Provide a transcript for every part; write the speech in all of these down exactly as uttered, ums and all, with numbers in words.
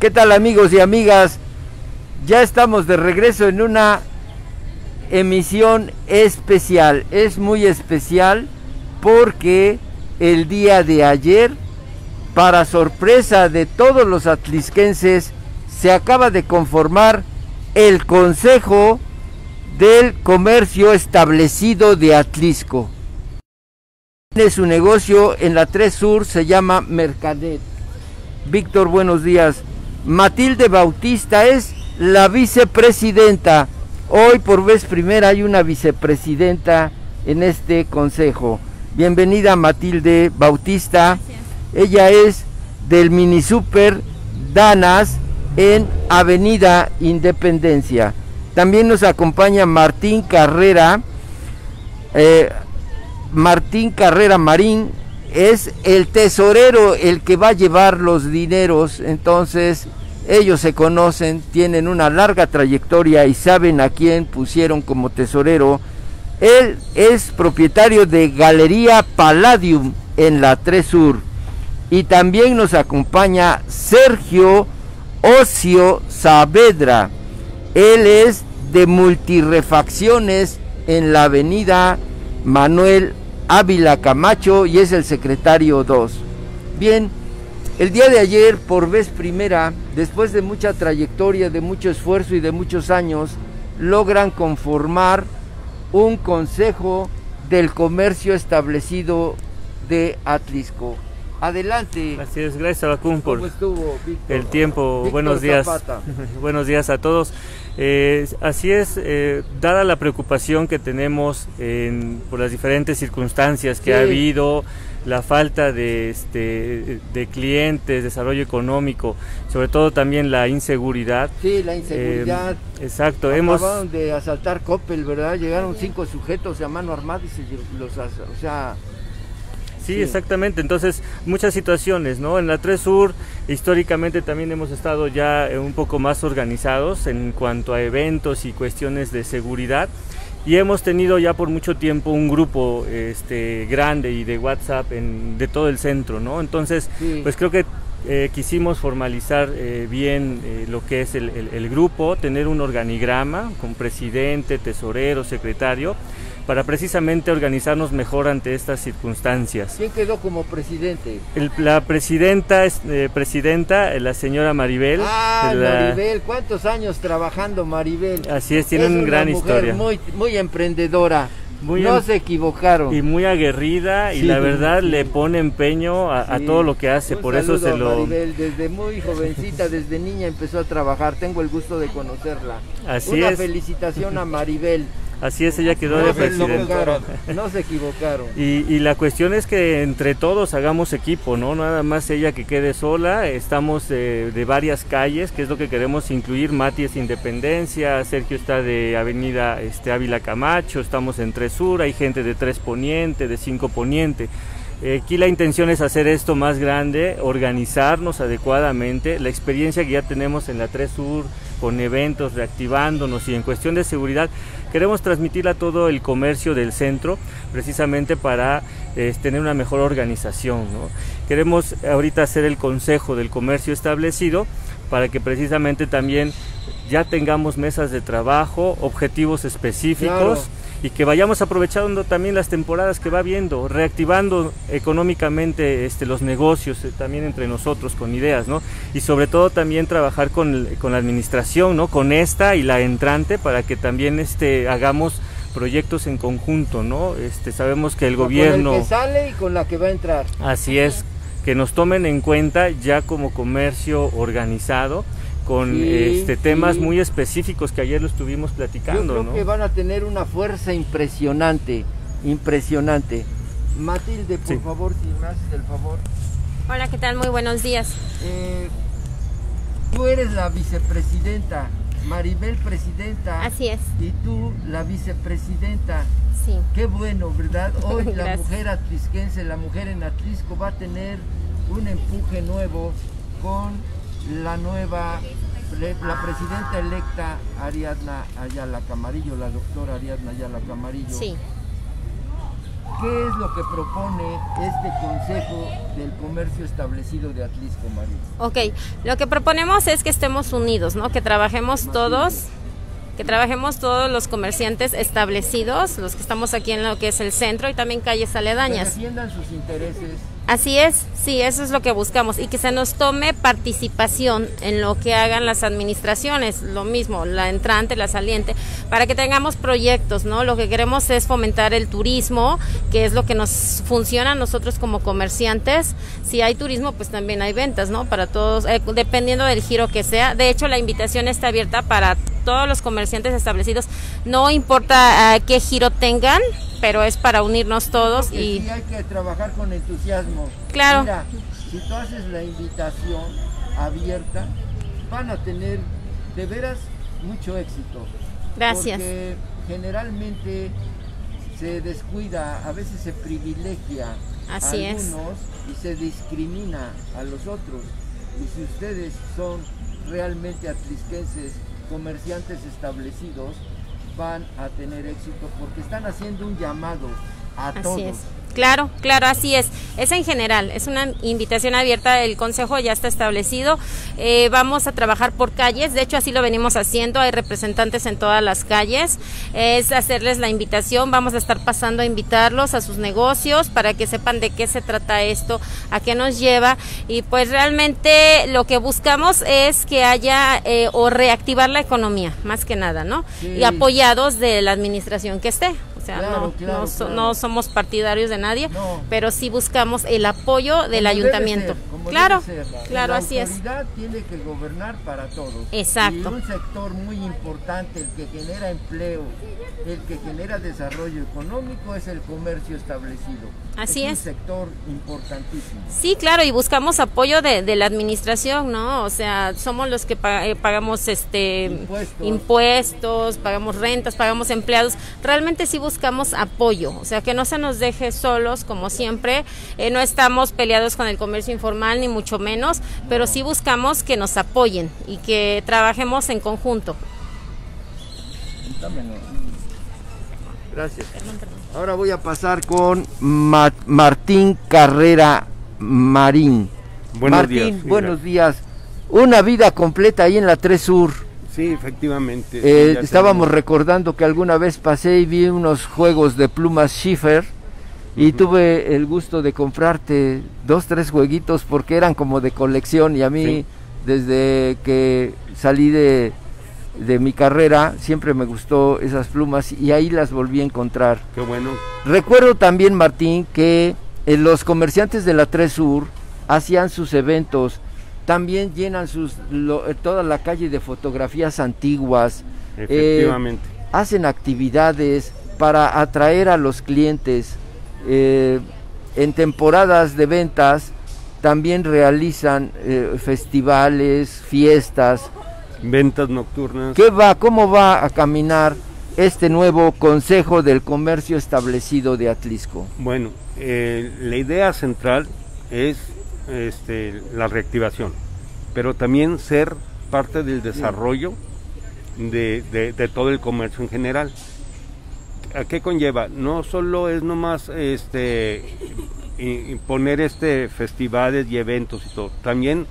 ¿Qué tal, amigos y amigas? Ya estamos de regreso en una emisión especial. Es muy especial porque el día de ayer, para sorpresa de todos los atlisquenses, se acaba de conformar el Consejo del Comercio Establecido de Atlisco. Tiene su negocio en la tres Sur, se llama Mercadet. Víctor, buenos días. Matilde Bautista es la vicepresidenta. Hoy por vez primera hay una vicepresidenta en este consejo. Bienvenida, Matilde Bautista. Gracias. Ella es del Mini Super Danas en Avenida Independencia. También nos acompaña Martín Carrera. Eh, Martín Carrera Marín es el tesorero, el que va a llevar los dineros. Entonces ellos se conocen, tienen una larga trayectoria y saben a quién pusieron como tesorero. Él es propietario de Galería Palladium en la tres Sur. Y también nos acompaña Sergio Ocio Saavedra. Él es de Multirefacciones en la avenida Manuel Ávila Camacho y es el secretario dos. Bien, el día de ayer, por vez primera, después de mucha trayectoria, de mucho esfuerzo y de muchos años, logran conformar un consejo del comercio establecido de Atlisco. Adelante. Así es, gracias, Abacún, por ¿Cómo estuvo, Víctor? el tiempo. Víctor Buenos días. Zapata. Buenos días a todos. Eh, así es, eh, dada la preocupación que tenemos en, por las diferentes circunstancias que Sí. ha habido, la falta de, este, de clientes, desarrollo económico, sobre todo también la inseguridad. Sí, la inseguridad. Eh, exacto, Acabaron hemos... de asaltar Coppel, ¿verdad? Llegaron cinco sujetos a mano armada y se los, o sea... Sí, Sí, exactamente. Entonces, muchas situaciones, ¿no? En la tres Sur, históricamente también hemos estado ya eh, un poco más organizados en cuanto a eventos y cuestiones de seguridad. Y hemos tenido ya por mucho tiempo un grupo este, grande y de WhatsApp en, de todo el centro, ¿no? Entonces, sí. pues creo que eh, quisimos formalizar eh, bien eh, lo que es el, el, el grupo, tener un organigrama con presidente, tesorero, secretario, para precisamente organizarnos mejor ante estas circunstancias. ¿Quién quedó como presidente? El, la presidenta es eh, presidenta, la señora Maribel. Ah, la, Maribel, ¿cuántos años trabajando Maribel? Así es, tiene es una gran mujer historia. Muy, muy emprendedora. Muy no em- se equivocaron. Y muy aguerrida, Sí, y la verdad sí. le pone empeño a, a Sí. todo lo que hace, Un por eso saludo se lo... a Maribel, desde muy jovencita, desde niña empezó a trabajar, tengo el gusto de conocerla. Así Una es. felicitación a Maribel. Así es, ella quedó No de se presidenta. equivocaron, no se equivocaron. Y, y la cuestión es que entre todos hagamos equipo, no nada más ella que quede sola. Estamos eh, de varias calles, que es lo que queremos incluir. Mati es Independencia, Sergio está de Avenida este, Ávila Camacho, estamos en tres Sur, hay gente de tres Poniente, de cinco Poniente. Eh, aquí la intención es hacer esto más grande, organizarnos adecuadamente. La experiencia que ya tenemos en la tres Sur, con eventos, reactivándonos, y en cuestión de seguridad, queremos transmitir a todo el comercio del centro, precisamente para eh, tener una mejor organización, ¿no? Queremos ahorita hacer el consejo del comercio establecido, para que precisamente también ya tengamos mesas de trabajo, objetivos específicos. Claro. Y que vayamos aprovechando también las temporadas que va viendo, reactivando económicamente este, los negocios, eh, también entre nosotros con ideas, ¿no? Y sobre todo también trabajar con, con la administración, ¿no? Con esta y la entrante, para que también este, hagamos proyectos en conjunto, ¿no? Este, sabemos que el Con gobierno... el que sale y con la que va a entrar. Así es, que nos tomen en cuenta ya como comercio organizado, con Sí, este temas sí. muy específicos que ayer lo estuvimos Yo platicando, creo ¿no? que van a tener una fuerza impresionante, impresionante. Matilde, por Sí. favor, si me haces el favor. Hola, ¿qué tal? Muy buenos días. Eh, tú eres la vicepresidenta, Maribel presidenta. Así es, Y tú la vicepresidenta. sí. Qué bueno, ¿verdad? Hoy la Gracias. mujer atlisquense, la mujer en Atlisco va a tener un empuje nuevo con la nueva, la presidenta electa Ariadna Ayala Camarillo, la doctora Ariadna Ayala Camarillo. Sí. ¿qué es lo que propone este Consejo del Comercio Establecido de Atlisco, María? Ok, lo que proponemos es que estemos unidos, ¿no? Que trabajemos todos, que trabajemos todos los comerciantes establecidos, los que estamos aquí en lo que es el centro y también calles aledañas. Que defiendan sus intereses. Así es, sí, eso es lo que buscamos y que se nos tome participación en lo que hagan las administraciones, lo mismo, la entrante, la saliente, para que tengamos proyectos, ¿no? Lo que queremos es fomentar el turismo, que es lo que nos funciona a nosotros como comerciantes. Si hay turismo, pues también hay ventas, ¿no? Para todos, eh, dependiendo del giro que sea. De hecho, la invitación está abierta para todos los comerciantes establecidos, no importa uh, qué giro tengan, pero es para unirnos todos. Porque y sí hay que trabajar con entusiasmo. Claro. Mira, si tú haces la invitación abierta, van a tener de veras mucho éxito. Gracias. Porque generalmente se descuida, a veces se privilegia Así a es. algunos y se discrimina a los otros. Y si ustedes son realmente atlisquenses, comerciantes establecidos, van a tener éxito porque están haciendo un llamado a Así todos. es. Claro, claro, así es. Es en general, es una invitación abierta, el consejo ya está establecido. Eh, vamos a trabajar por calles, de hecho así lo venimos haciendo, hay representantes en todas las calles. Es hacerles la invitación, vamos a estar pasando a invitarlos a sus negocios para que sepan de qué se trata esto, a qué nos lleva. Y pues realmente lo que buscamos es que haya eh, o reactivar la economía, más que nada, ¿no? Sí. Y apoyados de la administración que esté. O sea, Claro, no, claro, no, so, claro. no somos partidarios de nadie, No. pero sí buscamos el apoyo del Como ayuntamiento. debe ser, como Claro, debe ser. claro, La así es. autoridad tiene que gobernar para todos. Exacto. Y un sector muy importante, el que genera empleo, el que genera desarrollo económico, es el comercio establecido. Así es. un sector importantísimo. Sí, claro, y buscamos apoyo de, de la administración, ¿no? O sea, somos los que pa- eh, pagamos este Impuestos. impuestos, pagamos rentas, pagamos empleados. Realmente sí buscamos apoyo, o sea, que no se nos deje solos, como siempre. Eh, no estamos peleados con el comercio informal, ni mucho menos, pero sí buscamos que nos apoyen y que trabajemos en conjunto. Dámelo. Gracias. Ahora voy a pasar con Ma- Martín Carrera Marín. Buenos Martín, días, sí, buenos gracias. días. Una vida completa ahí en la tres Sur. Sí, efectivamente. Eh, sí, ya estábamos tenemos- recordando que alguna vez pasé y vi unos juegos de plumas Schiffer y Ujú. tuve el gusto de comprarte dos, tres jueguitos porque eran como de colección y a mí Sí. desde que salí de, de mi carrera siempre me gustó esas plumas y ahí las volví a encontrar. Qué bueno. Recuerdo también, Martín, que eh, los comerciantes de la tres Sur hacían sus eventos, también llenan sus lo- eh, toda la calle de fotografías antiguas, eh, Efectivamente. hacen actividades para atraer a los clientes. Eh, en temporadas de ventas también realizan eh, festivales, fiestas. Ventas nocturnas. ¿Qué va, cómo va a caminar este nuevo Consejo del Comercio Establecido de Atlisco? Bueno, eh, la idea central es este, la reactivación, pero también ser parte del desarrollo de, de- de todo el comercio en general. ¿A qué conlleva? No solo es nomás este, i- i- poner este, festivales y eventos y todo, también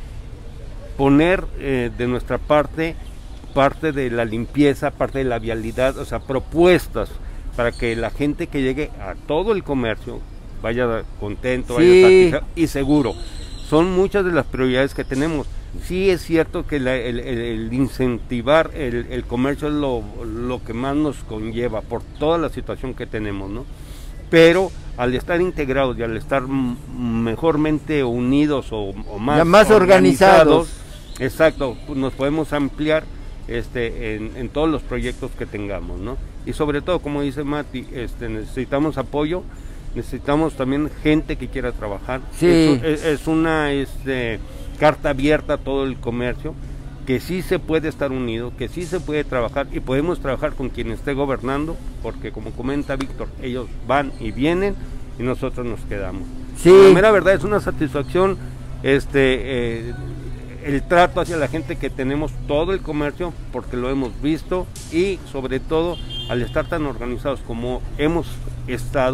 poner eh, de nuestra parte parte de la limpieza, parte de la vialidad, o sea, propuestas para que la gente que llegue a todo el comercio vaya contento, Sí. vaya satisfecho y seguro. Son muchas de las prioridades que tenemos. Sí es cierto que la- el, el- el incentivar el, el comercio es lo, lo que más nos conlleva por toda la situación que tenemos, ¿no? Pero al estar integrados y al estar m- mejormente unidos o, o más, Ya más organizados. exacto, pues nos podemos ampliar este, en, en todos los proyectos que tengamos, ¿no? Y sobre todo, como dice Mati, este, necesitamos apoyo, necesitamos también gente que quiera trabajar. Sí. Es, es- es una este, carta abierta a todo el comercio, que sí se puede estar unido, que sí se puede trabajar y podemos trabajar con quien esté gobernando, porque como comenta Víctor, ellos van y vienen y nosotros nos quedamos. Sí. La mera verdad es una satisfacción este eh, el trato hacia la gente que tenemos todo el comercio, porque lo hemos visto y sobre todo al estar tan organizados como hemos estado,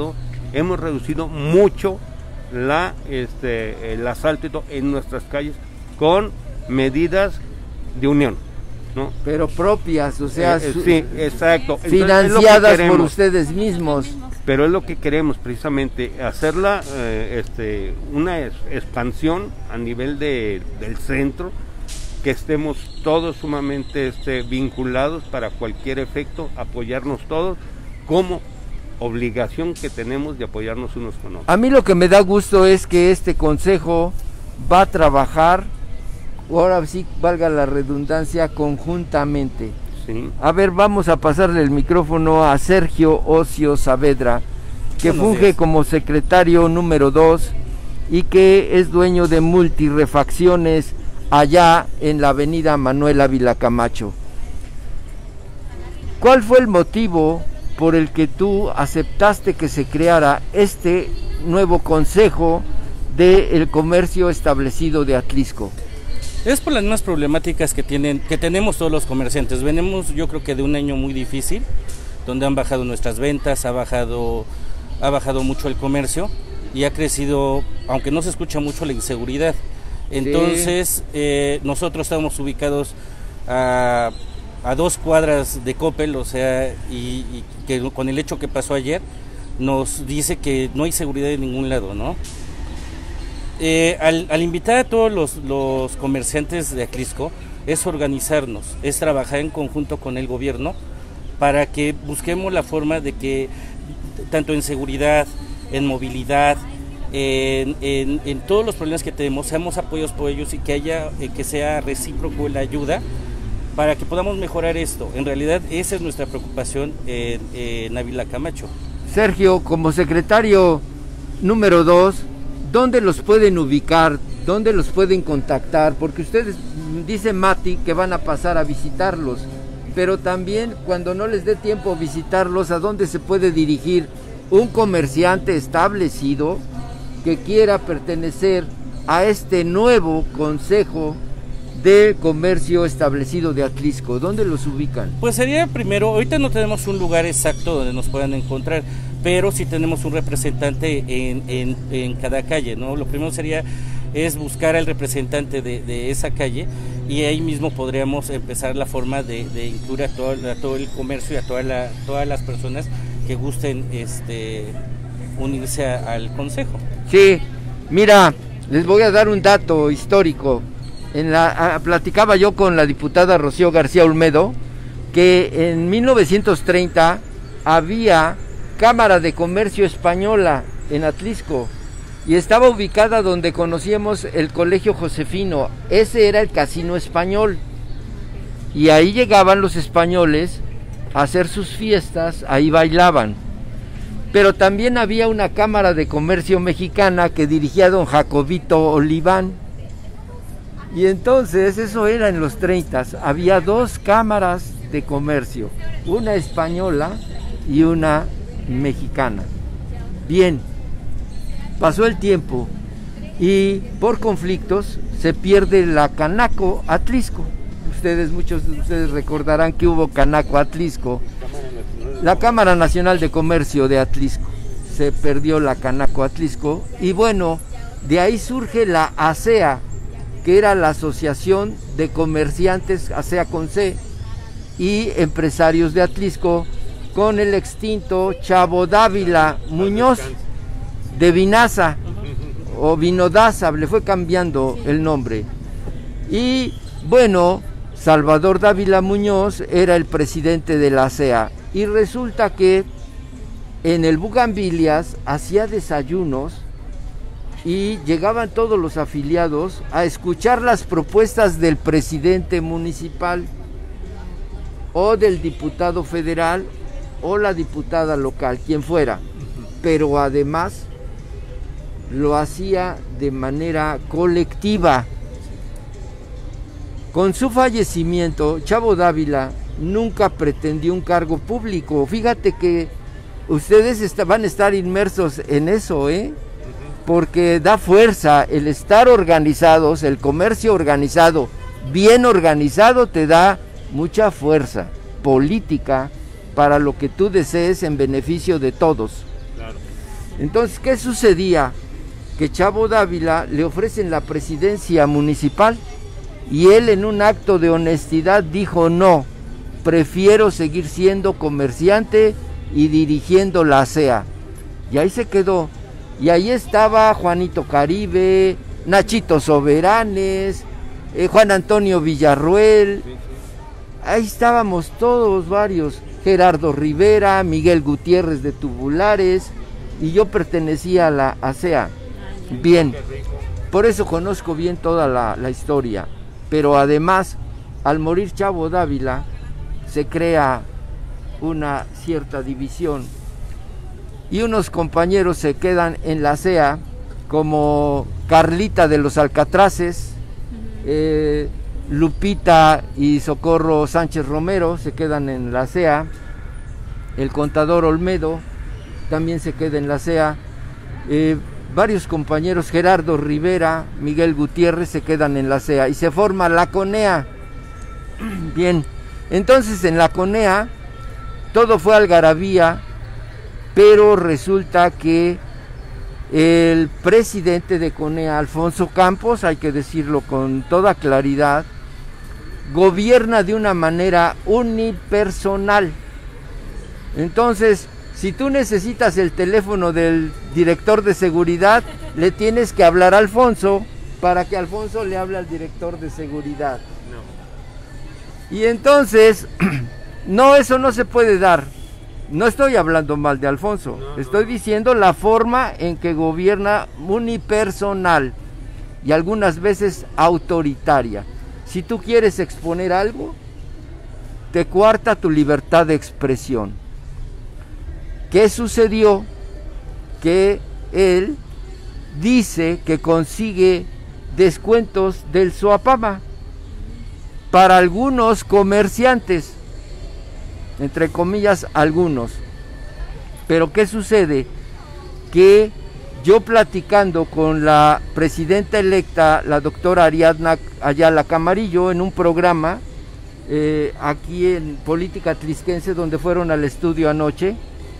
hemos reducido mucho la este el asalto en nuestras calles con medidas de unión, ¿no? Pero propias, o sea, eh, sí, exacto. Financiadas por ustedes mismos. Pero es lo que queremos precisamente, hacerla eh, este, una es, expansión a nivel de, del centro, que estemos todos sumamente este, vinculados para cualquier efecto, apoyarnos todos como obligación que tenemos de apoyarnos unos con otros. A mí lo que me da gusto es que este consejo va a trabajar, ahora sí valga la redundancia, conjuntamente. Sí. A ver, vamos a pasarle el micrófono a Sergio Ocio Saavedra, que Buenos funge días. Como secretario número dos y que es dueño de Multirefacciones allá en la avenida Manuel Ávila Camacho. ¿Cuál fue el motivo por el que tú aceptaste que se creara este nuevo consejo del comercio establecido de Atlisco? Es por las mismas problemáticas que tienen, que tenemos todos los comerciantes. Venimos, yo creo que de un año muy difícil, donde han bajado nuestras ventas, ha bajado, ha bajado mucho el comercio y ha crecido, aunque no se escucha mucho, la inseguridad. Entonces, sí. eh, nosotros estamos ubicados a, a dos cuadras de Coppel, o sea, y, y que con el hecho que pasó ayer, nos dice que no hay seguridad en ningún lado, ¿no? Eh, al, al invitar a todos los, los comerciantes de Atlisco, es organizarnos, es trabajar en conjunto con el gobierno para que busquemos la forma de que, tanto en seguridad, en movilidad, En, en, en todos los problemas que tenemos, seamos apoyos por ellos y que haya eh, que sea recíproco la ayuda para que podamos mejorar esto. En realidad esa es nuestra preocupación en, en Ávila Camacho. Sergio, como secretario número dos, ¿dónde los pueden ubicar? ¿Dónde los pueden contactar? Porque ustedes, dice Mati, que van a pasar a visitarlos, pero también cuando no les dé tiempo visitarlos, ¿a dónde se puede dirigir un comerciante establecido que quiera pertenecer a este nuevo consejo de comercio establecido de Atlisco? ¿Dónde los ubican? Pues sería primero, ahorita no tenemos un lugar exacto donde nos puedan encontrar, pero sí tenemos un representante en, en, en cada calle, ¿no? Lo primero sería es buscar al representante de, de esa calle y ahí mismo podríamos empezar la forma de, de incluir a todo, a todo el comercio y a toda la, todas las personas que gusten este, unirse a, al consejo. Sí, mira, les voy a dar un dato histórico. En la, a, platicaba yo con la diputada Rocío García Olmedo que en mil novecientos treinta había Cámara de Comercio Española en Atlisco y estaba ubicada donde conocíamos el Colegio Josefino. Ese era el casino español y ahí llegaban los españoles a hacer sus fiestas, ahí bailaban. Pero también había una Cámara de Comercio mexicana que dirigía don Jacobito Oliván. Y entonces, eso era en los treinta, había dos cámaras de comercio, una española y una mexicana. Bien, pasó el tiempo y por conflictos se pierde la Canaco Atlisco. Ustedes, muchos de ustedes recordarán que hubo Canaco Atlisco. La Cámara Nacional de Comercio de Atlisco, se perdió la Canaco Atlisco y bueno, de ahí surge la ASEA, que era la Asociación de Comerciantes, ASEA con C, y Empresarios de Atlisco, con el extinto Chavo Dávila Muñoz de Vinaza, o Vinodaza, le fue cambiando el nombre. Y bueno, Salvador Dávila Muñoz era el presidente de la ASEA. Y resulta que en el Bugambilias hacía desayunos y llegaban todos los afiliados a escuchar las propuestas del presidente municipal o del diputado federal o la diputada local, quien fuera, pero además lo hacía de manera colectiva. Con su fallecimiento, Chavo Dávila nunca pretendió un cargo público. Fíjate que ustedes está, van a estar inmersos en eso, ¿eh? Porque da fuerza el estar organizados, el comercio organizado, bien organizado, te da mucha fuerza política para lo que tú desees en beneficio de todos. Claro. Entonces, ¿qué sucedía? Que Chavo Dávila le ofrecen la presidencia municipal y él, en un acto de honestidad, dijo: no, prefiero seguir siendo comerciante y dirigiendo la C E A. Y ahí se quedó. Y ahí estaba Juanito Caribe, Nachito Soberanes, eh, Juan Antonio Villarruel. Ahí estábamos todos, varios. Gerardo Rivera, Miguel Gutiérrez de Tubulares, y yo pertenecía a la A C E A. Bien, por eso conozco bien toda la, la historia, pero además, al morir Chavo Dávila, se crea una cierta división, y unos compañeros se quedan en la C E A, como Carlita de los Alcatraces, eh, Lupita y Socorro Sánchez Romero se quedan en la C E A, el contador Olmedo también se queda en la C E A, eh, varios compañeros, Gerardo Rivera, Miguel Gutiérrez, se quedan en la C E A y se forma la CONEA. Bien, entonces en la CONEA todo fue algarabía, pero resulta que el presidente de CONEA, Alfonso Campos, hay que decirlo con toda claridad, gobierna de una manera unipersonal. Entonces, si tú necesitas el teléfono del director de seguridad, le tienes que hablar a Alfonso para que Alfonso le hable al director de seguridad. No. Y entonces, no, eso no se puede dar. No estoy hablando mal de Alfonso, no, estoy no. diciendo la forma en que gobierna unipersonal y algunas veces autoritaria. Si tú quieres exponer algo, te coarta tu libertad de expresión. ¿Qué sucedió? Que él dice que consigue descuentos del SOAPAMA para algunos comerciantes, entre comillas, algunos. Pero ¿qué sucede? Que yo, platicando con la presidenta electa, la doctora Ariadna Ayala Camarillo, en un programa eh, aquí en Política Tlisquense, donde fueron al estudio anoche,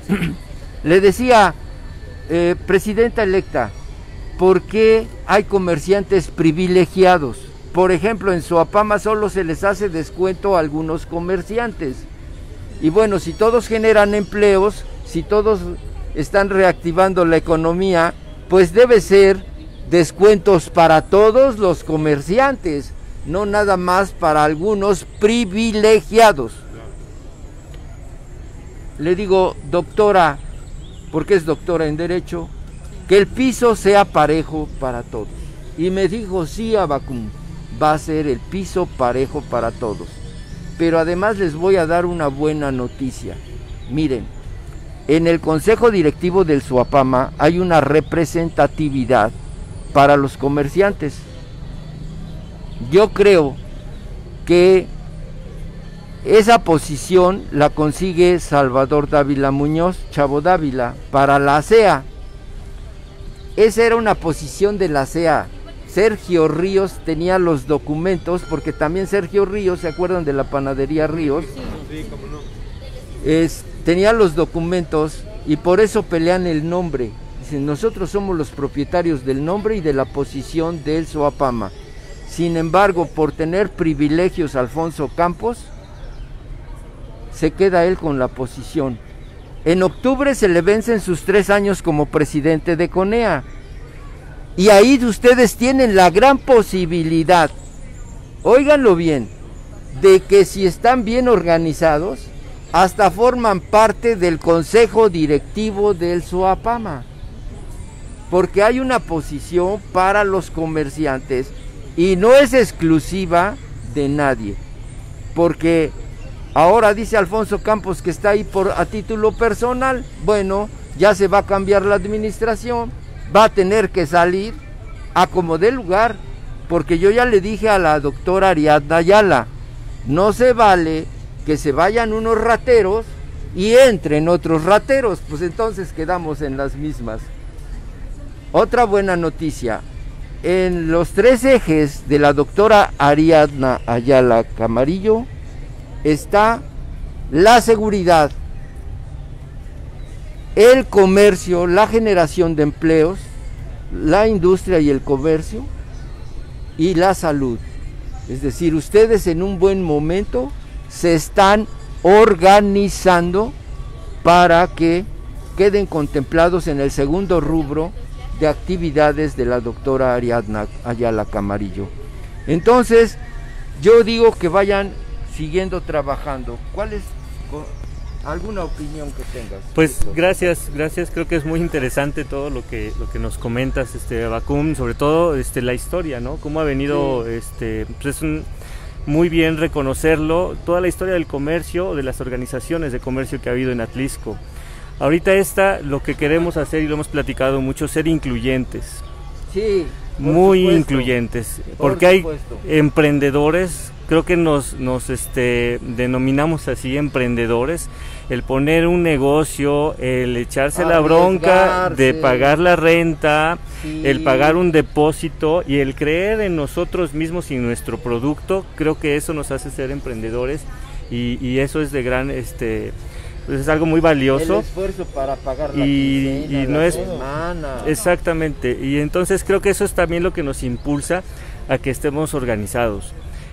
le decía, eh, presidenta electa, ¿por qué hay comerciantes privilegiados? Por ejemplo, en SOAPAMA solo se les hace descuento a algunos comerciantes. Y bueno, si todos generan empleos, si todos están reactivando la economía, pues debe ser descuentos para todos los comerciantes, no nada más para algunos privilegiados. Le digo, doctora, porque es doctora en Derecho, que el piso sea parejo para todos. Y me dijo, sí, Abacum, va a ser el piso parejo para todos. Pero además les voy a dar una buena noticia. Miren, en el Consejo Directivo del SOAPAMA hay una representatividad para los comerciantes. Yo creo que esa posición la consigue Salvador Dávila Muñoz, Chavo Dávila, para la C E A. Esa era una posición de la C E A. Sergio Ríos tenía los documentos, porque también Sergio Ríos, ¿se acuerdan de la panadería Ríos? Sí, cómo no. Es, tenía los documentos y por eso pelean el nombre. Dicen, nosotros somos los propietarios del nombre y de la posición del SOAPAMA. Sin embargo, por tener privilegios Alfonso Campos, se queda él con la posición. En octubre se le vencen sus tres años como presidente de CONEA. Y ahí ustedes tienen la gran posibilidad, óiganlo bien, de que si están bien organizados, hasta forman parte del consejo directivo del SOAPAMA. Porque hay una posición para los comerciantes y no es exclusiva de nadie. Porque ahora dice Alfonso Campos que está ahí por a título personal. Bueno, ya se va a cambiar la administración, va a tener que salir a como dé lugar, porque yo ya le dije a la doctora Ariadna Ayala, no se vale que se vayan unos rateros y entren otros rateros, pues entonces quedamos en las mismas. Otra buena noticia, en los tres ejes de la doctora Ariadna Ayala Camarillo está la seguridad, el comercio, la generación de empleos, la industria y el comercio y la salud. Es decir, ustedes en un buen momento se están organizando para que queden contemplados en el segundo rubro de actividades de la doctora Ariadna Ayala Camarillo. Entonces, yo digo que vayan siguiendo trabajando. ¿Cuál es alguna opinión que tengas? Pues gracias, gracias. Creo que es muy interesante todo lo que lo que nos comentas, este Bacum, sobre todo este la historia, ¿no? Cómo ha venido, sí. este, pues es un, muy bien reconocerlo, toda la historia del comercio, de las organizaciones de comercio que ha habido en Atlisco. Ahorita esta, lo que queremos hacer, y lo hemos platicado mucho, ser incluyentes. Sí. Muy supuesto. incluyentes, porque hay emprendedores, creo que nos, nos este, denominamos así, emprendedores, el poner un negocio, el echarse la bronca de pagar la renta, sí. el pagar un depósito y el creer en nosotros mismos y nuestro producto, creo que eso nos hace ser emprendedores y, y eso es de gran... este Pues es algo muy valioso. El esfuerzo para pagar la y, quincena, y no la es semana. Exactamente, y entonces creo que eso es también lo que nos impulsa a que estemos organizados.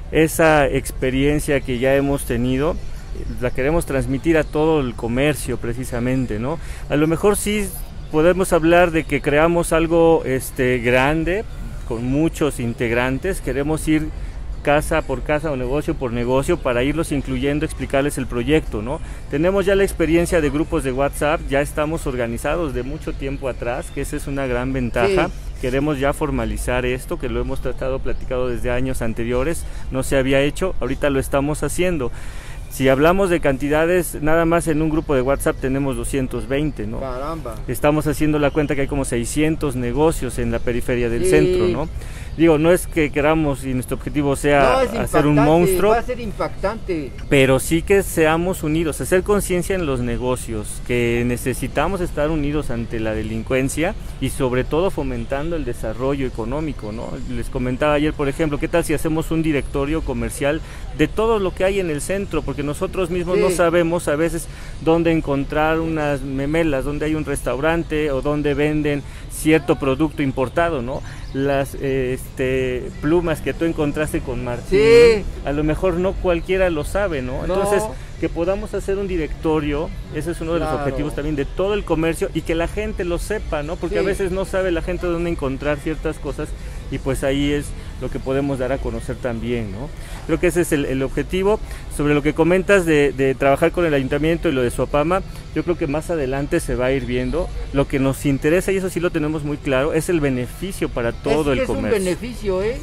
Esa experiencia que ya hemos tenido la queremos transmitir a todo el comercio precisamente, ¿no? A lo mejor sí podemos hablar de que creamos algo este grande con muchos integrantes, queremos ir casa por casa o negocio por negocio para irlos incluyendo, explicarles el proyecto, ¿no? Tenemos ya la experiencia de grupos de WhatsApp, ya estamos organizados de mucho tiempo atrás, que esa es una gran ventaja. Sí. Queremos ya formalizar esto, que lo hemos tratado, platicado desde años anteriores, no se había hecho, ahorita lo estamos haciendo. Si hablamos de cantidades, nada más en un grupo de WhatsApp tenemos doscientos veinte, ¿no? Caramba. Estamos haciendo la cuenta que hay como seiscientos negocios en la periferia del sí. centro, ¿no? Digo, no es que queramos y nuestro objetivo sea no, hacer un monstruo, va a ser impactante, pero sí que seamos unidos, hacer conciencia en los negocios, que necesitamos estar unidos ante la delincuencia y sobre todo fomentando el desarrollo económico, ¿no? Les comentaba ayer, por ejemplo, ¿qué tal si hacemos un directorio comercial de todo lo que hay en el centro? Porque nosotros mismos sí. no sabemos a veces dónde encontrar unas memelas, dónde hay un restaurante o dónde venden cierto producto importado, ¿no? Las eh, este, plumas que tú encontraste con Martín, sí. a lo mejor no cualquiera lo sabe, ¿no? no. Entonces, que podamos hacer un directorio, ese es uno de claro. los objetivos también de todo el comercio y que la gente lo sepa, ¿no? Porque sí. a veces no sabe la gente dónde encontrar ciertas cosas y pues ahí es lo que podemos dar a conocer también, ¿no? Creo que ese es el, el objetivo. Sobre lo que comentas de, de trabajar con el ayuntamiento y lo de Suapama, yo creo que más adelante se va a ir viendo. Lo que nos interesa, y eso sí lo tenemos muy claro, es el beneficio para todo es el comercio. Es un beneficio, ¿eh?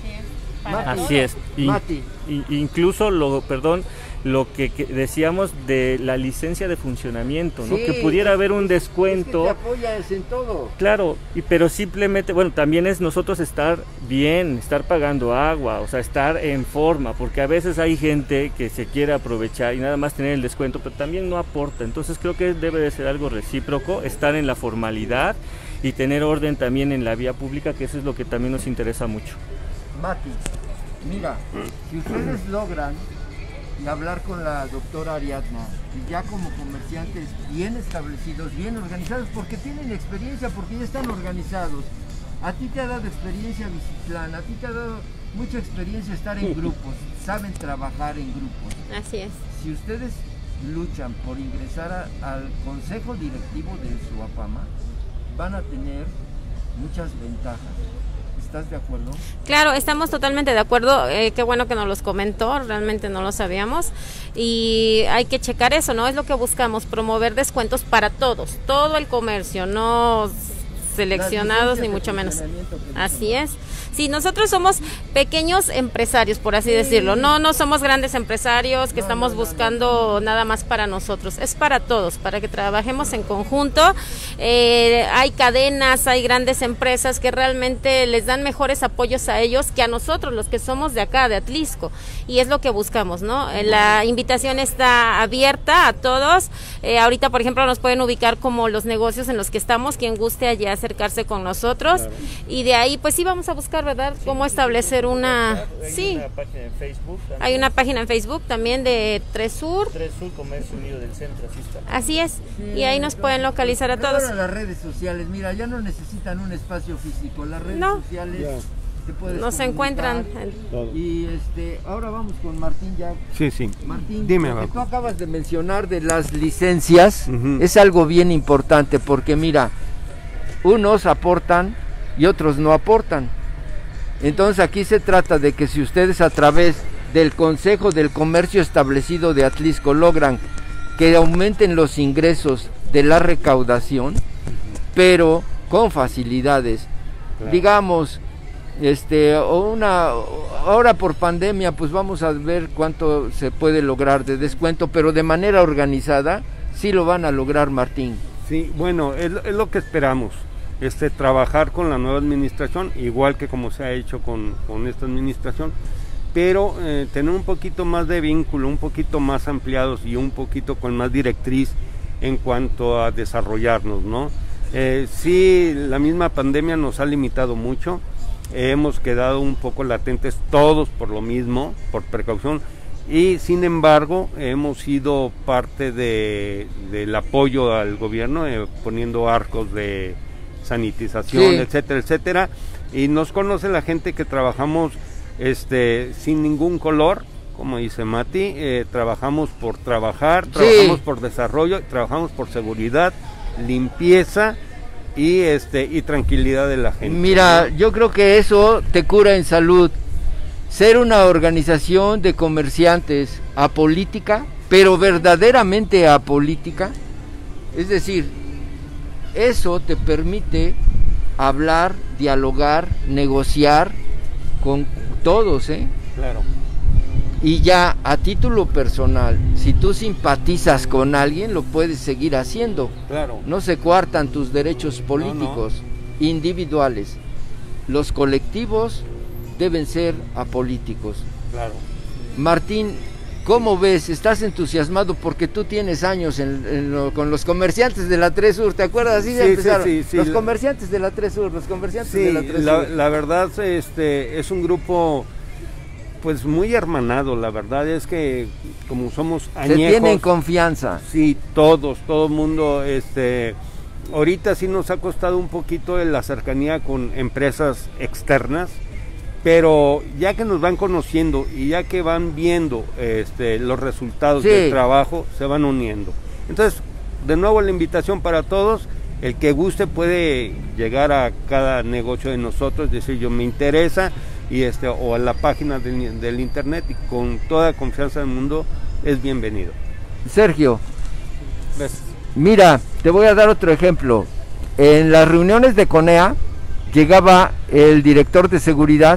Así es. Y, y, incluso, lo, perdón, lo que, que decíamos de la licencia de funcionamiento, ¿no? Sí, que pudiera es, haber un descuento. Es que te apoyas en todo. Claro, y, pero simplemente, bueno, también es nosotros estar bien, estar pagando agua, o sea, estar en forma, porque a veces hay gente que se quiere aprovechar y nada más tener el descuento, pero también no aporta. Entonces creo que debe de ser algo recíproco, estar en la formalidad y tener orden también en la vía pública, que eso es lo que también nos interesa mucho. Mati, mira, si ustedes logran hablar con la doctora Ariadna y ya como comerciantes bien establecidos, bien organizados, porque tienen experiencia, porque ya están organizados. A ti te ha dado experiencia Visitlán, a ti te ha dado mucha experiencia estar en grupos, saben trabajar en grupos. Así es. Si ustedes luchan por ingresar a, al consejo directivo de Suapama, van a tener muchas ventajas. ¿Estás de acuerdo? Claro, estamos totalmente de acuerdo, eh, qué bueno que nos los comentó, realmente no lo sabíamos y hay que checar eso, ¿no? Es lo que buscamos, promover descuentos para todos, todo el comercio, no seleccionados ni mucho menos. Así es. Sí, nosotros somos pequeños empresarios, por así sí. decirlo. No, no somos grandes empresarios que no, estamos no, no, buscando no, no. nada más para nosotros. Es para todos, para que trabajemos en conjunto. Eh, hay cadenas, hay grandes empresas que realmente les dan mejores apoyos a ellos que a nosotros, los que somos de acá, de Atlisco. Y es lo que buscamos, ¿no? La invitación está abierta a todos. Eh, ahorita, por ejemplo, nos pueden ubicar como los negocios en los que estamos, quien guste allí acercarse con nosotros. Claro. Y de ahí, pues sí, vamos a buscar recordar, ¿verdad? Cómo establecer una... Hay Sí, una página en Facebook también. hay una página en Facebook también de Tres Sur. Tres Sur, Comercio Unido del Centro, así está. Así es, y ahí nos pueden localizar a todos. Ahora las redes sociales, mira, ya no necesitan un espacio físico, las redes No. sociales Ya. te puedes Nos comunicar. encuentran. en- Todo. Y este, ahora vamos con Martín ya. Sí, sí. Martín, Dime, lo que abajo. tú acabas de mencionar de las licencias Ujú. es algo bien importante porque mira, unos aportan y otros no aportan. Entonces aquí se trata de que si ustedes a través del Consejo del Comercio establecido de Atlisco logran que aumenten los ingresos de la recaudación, pero con facilidades, Claro. digamos, este, o una, ahora por pandemia, pues vamos a ver cuánto se puede lograr de descuento, pero de manera organizada, sí lo van a lograr, Martín. Sí, bueno, es, es lo que esperamos, este, trabajar con la nueva administración, igual que como se ha hecho con, con esta administración, pero eh, tener un poquito más de vínculo, un poquito más ampliados y un poquito con más directriz en cuanto a desarrollarnos, ¿no? Eh, sí, la misma pandemia nos ha limitado mucho, eh, hemos quedado un poco latentes todos por lo mismo, por precaución, y sin embargo hemos sido parte de, del apoyo al gobierno, eh, poniendo arcos de sanitización, Sí. etcétera, etcétera, y nos conoce la gente que trabajamos este sin ningún color, como dice Mati, eh, trabajamos por trabajar, Sí. trabajamos por desarrollo, trabajamos por seguridad, limpieza y este y tranquilidad de la gente. Mira, yo creo que eso te cura en salud. Ser una organización de comerciantes apolítica, pero verdaderamente apolítica, es decir, eso te permite hablar, dialogar, negociar con todos, ¿eh? Claro. Y ya a título personal, si tú simpatizas con alguien, lo puedes seguir haciendo. Claro. No se coartan tus derechos políticos individuales. Los colectivos deben ser apolíticos. Claro. Martín, ¿cómo ves? ¿Estás entusiasmado? Porque tú tienes años en, en lo, con los comerciantes de la tres Sur, ¿te acuerdas? Así Sí, ya sí, empezaron. sí, sí. Los comerciantes de la tres Sur, los comerciantes de Sí, la tres la, Sur. la verdad este es un grupo pues muy hermanado, la verdad es que como somos Se añejos, tienen confianza. sí, todos, todo el mundo, este, ahorita sí nos ha costado un poquito de la cercanía con empresas externas, pero ya que nos van conociendo y ya que van viendo este, los resultados Sí. del trabajo, se van uniendo. Entonces, de nuevo la invitación para todos, el que guste puede llegar a cada negocio de nosotros, decir yo me interesa, y este o a la página del, del internet, y con toda confianza del mundo es bienvenido. Sergio, Gracias. mira, te voy a dar otro ejemplo. En las reuniones de CONEA llegaba el director de seguridad,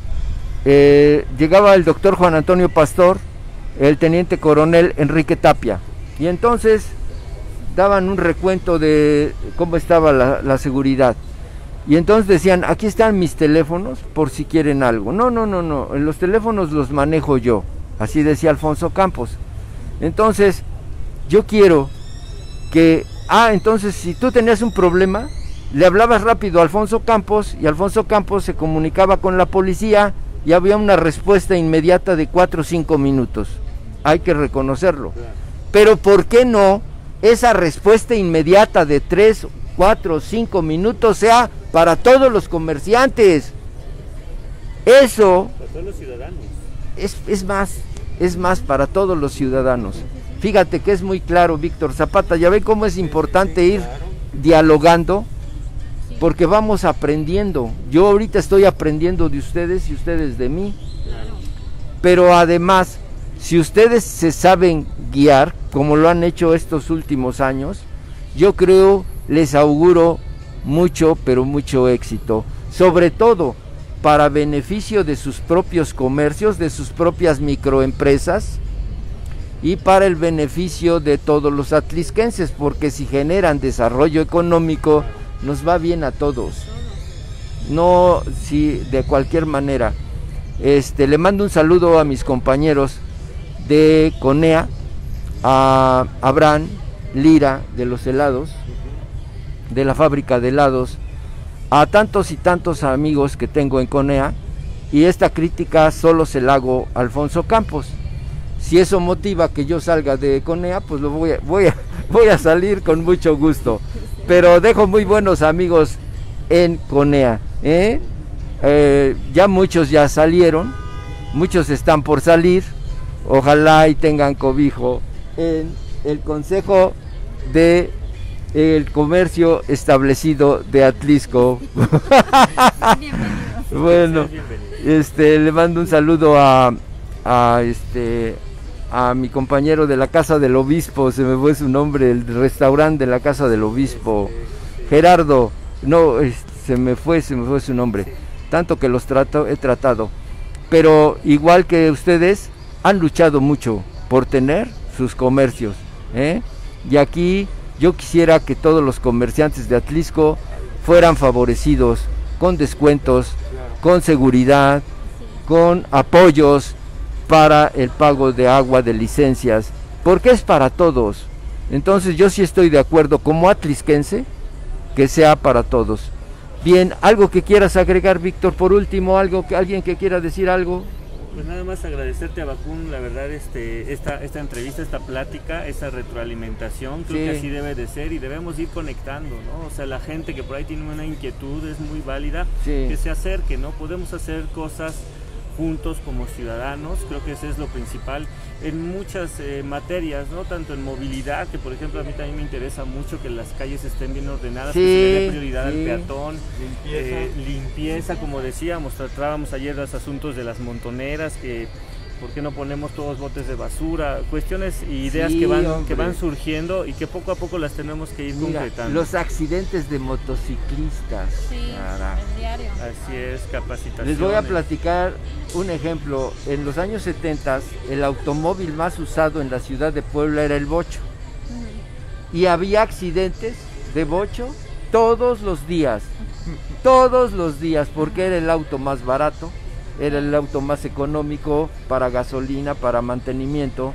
eh, llegaba el doctor Juan Antonio Pastor, el teniente coronel Enrique Tapia, y entonces daban un recuento de cómo estaba la, la seguridad. Y entonces decían, aquí están mis teléfonos por si quieren algo. No, no, no, no, los teléfonos los manejo yo. Así decía Alfonso Campos. Entonces, yo quiero que, ah, entonces si tú tenías un problema, le hablabas rápido a Alfonso Campos y Alfonso Campos se comunicaba con la policía y había una respuesta inmediata de cuatro o cinco minutos. Hay que reconocerlo. Pero ¿por qué no esa respuesta inmediata de tres, cuatro, cinco minutos sea para todos los comerciantes? Eso Para todos los ciudadanos. es, es más, es más para todos los ciudadanos. Fíjate que es muy claro, Víctor Zapata, ya ve cómo es importante ir dialogando, porque vamos aprendiendo. Yo ahorita estoy aprendiendo de ustedes y ustedes de mí, pero además, si ustedes se saben guiar, como lo han hecho estos últimos años, yo creo, les auguro mucho, pero mucho éxito, sobre todo para beneficio de sus propios comercios, de sus propias microempresas y para el beneficio de todos los atlisquenses, porque si generan desarrollo económico, nos va bien a todos. No, si de cualquier manera. Este, le mando un saludo a mis compañeros de CONEA, a Abraham Lira de los helados, de la fábrica de helados, a tantos y tantos amigos que tengo en CONEA, y esta crítica solo se la hago a Alfonso Campos. Si eso motiva que yo salga de CONEA, pues lo voy a, voy a, voy a salir con mucho gusto. Pero dejo muy buenos amigos en CONEA, ¿eh? Eh, ya muchos ya salieron, muchos están por salir, ojalá y tengan cobijo en el Consejo de el Comercio Establecido de Atlisco. Bueno, este, le mando un saludo a, a este a mi compañero de la Casa del Obispo, se me fue su nombre, el restaurante de la Casa del Obispo, Gerardo, no, se me fue, se me fue su nombre, tanto que los trato, he tratado, pero igual que ustedes, han luchado mucho por tener sus comercios, ¿eh? Y aquí yo quisiera que todos los comerciantes de Atlisco fueran favorecidos con descuentos, con seguridad, con apoyos para el pago de agua, de licencias, porque es para todos. Entonces yo sí estoy de acuerdo como atlisquense que sea para todos. Bien, algo que quieras agregar, Víctor, por último, algo que alguien que quiera decir algo. Pues nada más agradecerte, Abacún, la verdad, este, esta, esta entrevista, esta plática, esta retroalimentación, creo Sí. que así debe de ser y debemos ir conectando, ¿no? O sea, la gente que por ahí tiene una inquietud es muy válida, Sí. que se acerque, ¿no? Podemos hacer cosas juntos como ciudadanos, creo que eso es lo principal en muchas eh, materias, ¿no? Tanto en movilidad, que por ejemplo a mí también me interesa mucho que las calles estén bien ordenadas, Sí, que se le dé prioridad sí. al peatón, limpieza. Eh, limpieza, como decíamos, tratábamos ayer los asuntos de las montoneras, que por qué no ponemos todos botes de basura, cuestiones y ideas Sí, que van hombre. que van surgiendo y que poco a poco las tenemos que ir Mira, concretando. los accidentes de motociclistas. Sí, Carajo. el diario. Así es, capacitación. Les voy a platicar un ejemplo. En los años setenta, el automóvil más usado en la ciudad de Puebla era el bocho. Y había accidentes de bocho todos los días. Todos los días, porque era el auto más barato, era el auto más económico para gasolina, para mantenimiento.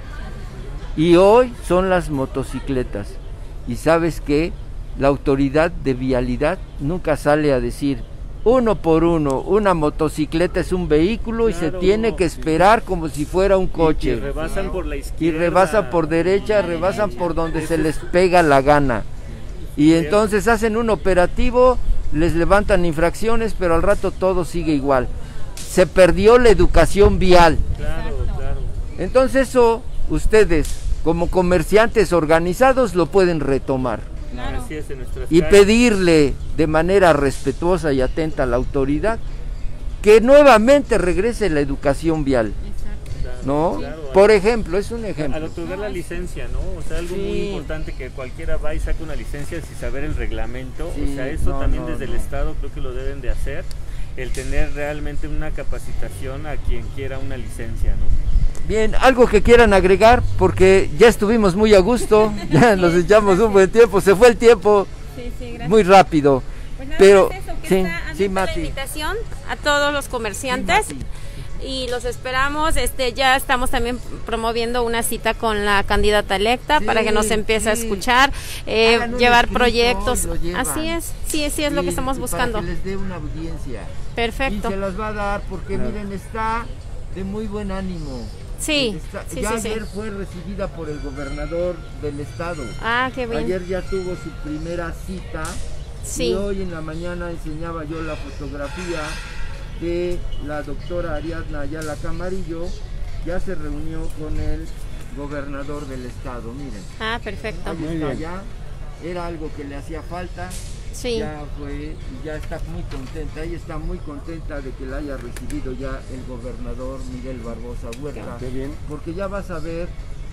Y hoy son las motocicletas. Y sabes qué, la autoridad de vialidad nunca sale a decir uno por uno, una motocicleta es un vehículo y se Claro, tiene que esperar como si fuera un Y coche. rebasan por la Y izquierda. rebasan por derecha, rebasan por donde se les pega la gana. Y entonces hacen un operativo, les levantan infracciones, pero al rato todo sigue igual. Se perdió la educación vial. Claro, claro. Entonces eso ustedes como comerciantes organizados lo pueden retomar Claro. Así es, en nuestras y calles. pedirle de manera respetuosa y atenta a la autoridad que nuevamente regrese la educación vial, Claro, ¿no? claro, Por ejemplo, es un al ejemplo. otorgar la licencia, ¿no? O sea, algo Sí. muy importante, que cualquiera va y saca una licencia sin saber el reglamento. Sí, O sea, eso no, también no, desde no. el Estado creo que lo deben de hacer, el tener realmente una capacitación a quien quiera una licencia, ¿no? Bien, algo que quieran agregar, porque ya estuvimos muy a gusto, ya nos echamos un buen tiempo, se fue el tiempo Sí, sí, gracias. muy rápido. Pues nada pero más eso, que sí, está sí, abierta la Mati. invitación a todos los comerciantes. Sí, Mati. Y los esperamos, este ya estamos también promoviendo una cita con la candidata electa Sí, para que nos empiece a sí. escuchar, eh, Hagan un llevar escrito proyectos. y lo llevan. Así es, sí, sí es lo Sí, que estamos y buscando. Para que les dé una audiencia. Perfecto. Y se las va a dar porque miren, está de muy buen ánimo. Sí, Está- sí, ya sí, sí. ayer fue recibida por el gobernador del estado. Ah, qué bien. Ayer ya tuvo su primera cita. Sí. Y hoy en la mañana enseñaba yo la fotografía de la doctora Ariadna Ayala Camarillo. Ya se reunió con el gobernador del estado, miren. Ah, perfecto. Ahí está ya. Era algo que le hacía falta. Sí. Ya fue y ya está muy contenta. Ella está muy contenta de que la haya recibido ya el gobernador Miguel Barbosa Huerta. Qué bien. Porque ya vas a ver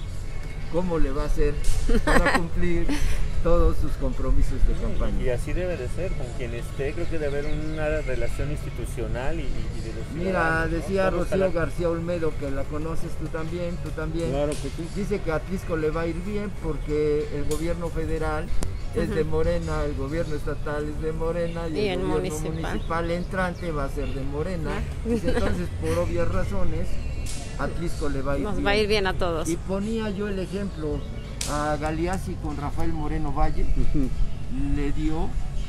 cómo le va a hacer para cumplir todos sus compromisos de Y campaña. así debe de ser, con quien esté, creo que debe haber una relación institucional y, y de los Mira, ciudadanos, ¿no? decía Todos Rocío jalar- García Olmedo, que la conoces tú también, tú también. Claro que sí. Dice que a Atlisco le va a ir bien porque el gobierno federal es de Morena, el gobierno estatal es de Morena y, Y el el gobierno municipal. municipal entrante va a ser de Morena. Ah. Dice, entonces, por obvias razones, a Atlisco le va a ir Nos bien. va a ir bien a todos. Y ponía yo el ejemplo a Galeazzi con Rafael Moreno Valle, le dio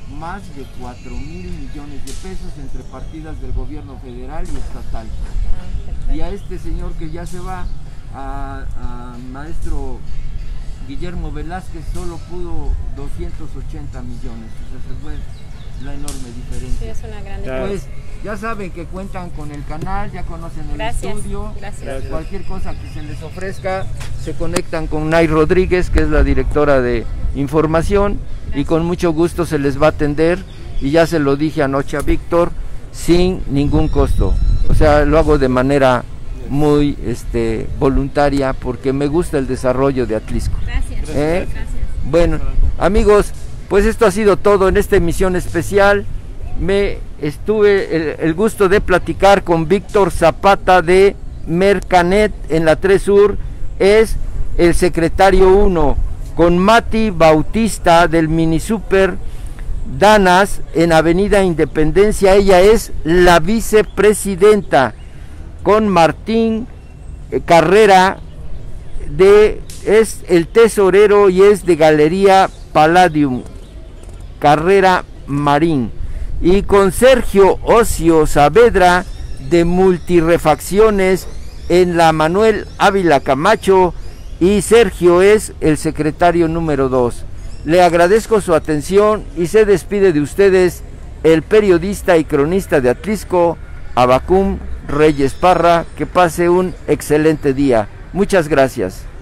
más de cuatro mil millones de pesos entre partidas del gobierno federal y estatal. Y a este señor que ya se va, a, a maestro Guillermo Velázquez, solo pudo doscientos ochenta millones. O sea, se fue la enorme diferencia. Sí, es una gran diferencia. Pues ya saben que cuentan con el canal, ya conocen el Gracias, estudio. gracias. Cualquier cosa que se les ofrezca, se conectan con Nay Rodríguez, que es la directora de información, gracias. Y con mucho gusto se les va a atender. Y ya se lo dije anoche a Víctor, sin ningún costo. O sea, lo hago de manera muy este, voluntaria, porque me gusta el desarrollo de Atlisco. Gracias. ¿Eh? Gracias. Bueno, amigos, pues esto ha sido todo en esta emisión especial. Me estuve el, el gusto de platicar con Víctor Zapata de Mercanet en la tres Sur, es el secretario uno, con Mati Bautista del Mini Super Danas en Avenida Independencia, ella es la vicepresidenta, con Martín eh, Carrera, de, es el tesorero y es de Galería Palladium, Carrera Marín, y con Sergio Ocio Saavedra de Multirefacciones en la Manuel Ávila Camacho, y Sergio es el secretario número dos. Le agradezco su atención y se despide de ustedes el periodista y cronista de Atlisco, Abacum Reyes Parra. Que pase un excelente día. Muchas gracias.